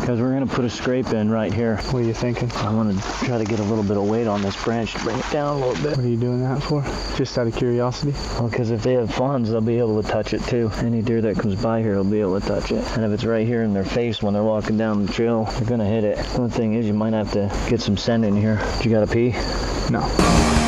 Because we're going to put a scrape in right here. What are you thinking? I want to try to get a little bit of weight on this branch to bring it down a little bit. What are you doing that for? Just out of curiosity? Well, because if they have fawns, they'll be able to touch it too. Any deer that comes by here will be able to touch it. And if it's right here in their face when they're walking down the trail, they're going to hit it. One thing is you might have to get some scent in here. You got to pee? No.